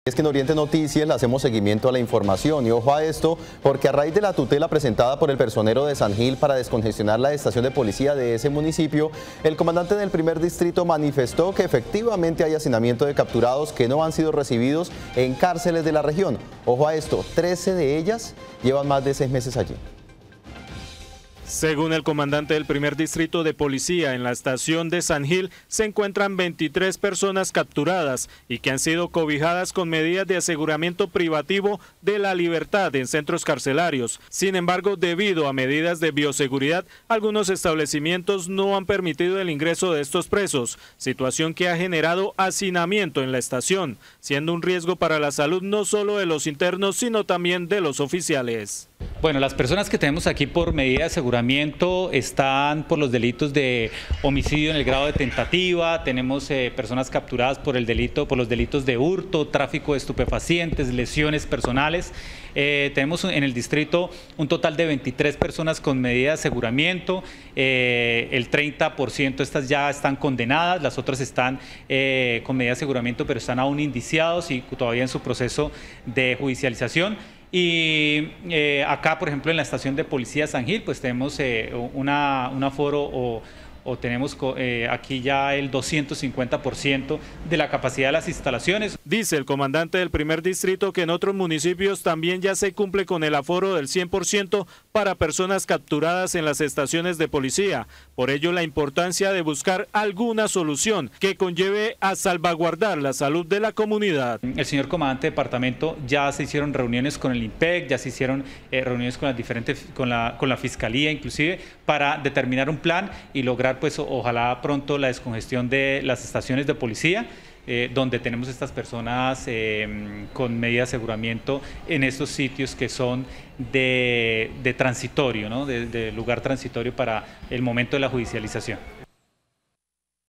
Es que en Oriente Noticias le hacemos seguimiento a la información y ojo a esto, porque a raíz de la tutela presentada por el personero de San Gil para descongestionar la estación de policía de ese municipio, el comandante del primer distrito manifestó que efectivamente hay hacinamiento de capturados que no han sido recibidos en cárceles de la región. Ojo a esto, 13 de ellas llevan más de 6 meses allí. Según el comandante del primer distrito de policía, en la estación de San Gil se encuentran 23 personas capturadas y que han sido cobijadas con medidas de aseguramiento privativo de la libertad en centros carcelarios. Sin embargo, debido a medidas de bioseguridad, algunos establecimientos no han permitido el ingreso de estos presos, situación que ha generado hacinamiento en la estación, siendo un riesgo para la salud no solo de los internos, sino también de los oficiales. Bueno, las personas que tenemos aquí por medida de aseguramiento están por los delitos de homicidio en el grado de tentativa, tenemos personas capturadas por los delitos de hurto, tráfico de estupefacientes, lesiones personales. Tenemos en el distrito un total de 23 personas con medida de aseguramiento, el 30% estas ya están condenadas, las otras están con medida de aseguramiento pero están aún indiciados y todavía en su proceso de judicialización. Y acá, por ejemplo, en la estación de policía San Gil, pues tenemos un aforo o tenemos aquí ya el 250% de la capacidad de las instalaciones. Dice el comandante del primer distrito que en otros municipios también ya se cumple con el aforo del 100% para personas capturadas en las estaciones de policía. Por ello, la importancia de buscar alguna solución que conlleve a salvaguardar la salud de la comunidad. El señor comandante de departamento, ya se hicieron reuniones con el IMPEC, ya se hicieron reuniones con la Fiscalía inclusive, para determinar un plan y lograr pues ojalá pronto la descongestión de las estaciones de policía, donde tenemos estas personas con medida de aseguramiento en estos sitios que son de transitorio, ¿no? de lugar transitorio para el momento de la judicialización.